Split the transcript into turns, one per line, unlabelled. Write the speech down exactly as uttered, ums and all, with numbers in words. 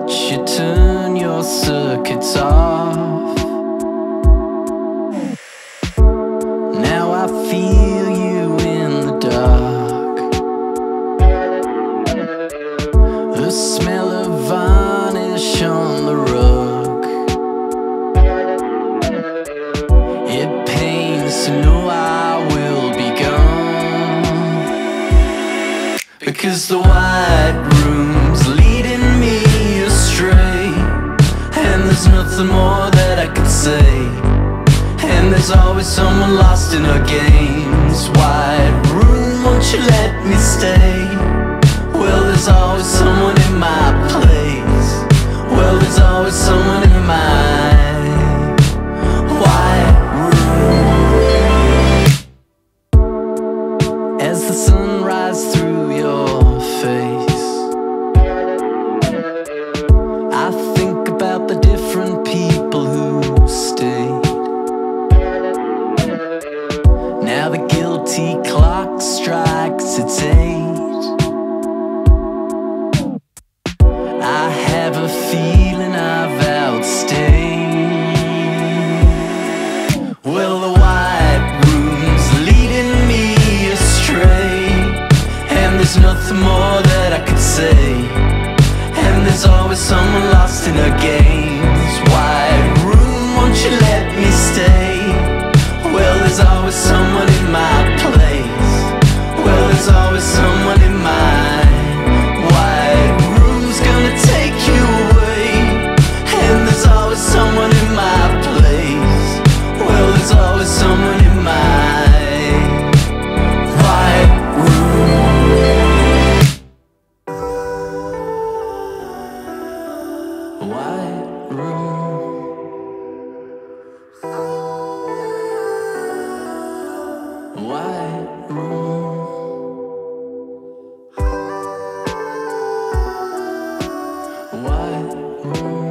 watch you turn your circuits off. Now I feel you in the dark. The smell of varnish on the rug. It pains to know I will be gone, because the white room's leading me astray, and there's nothing more that I can say, and there's always someone lost in her games. White room, won't you let me stay? Well, there's always someone in my place. Well, there's always someone in my white room. As the sun rises through your face, I think about the different people who stayed. Now the guilty clock strikes its eight. I have a feeling I've outstayed. Well, the white room's leading me astray, and there's nothing more that I could say, and there's always someone lost in her games. White room, won't you let me stay? Well, there's always someone in my place. Well, there's always someone in my white room's gonna take you away, and there's always someone in my place. Well, there's always someone in my white room. White room. White room. White room.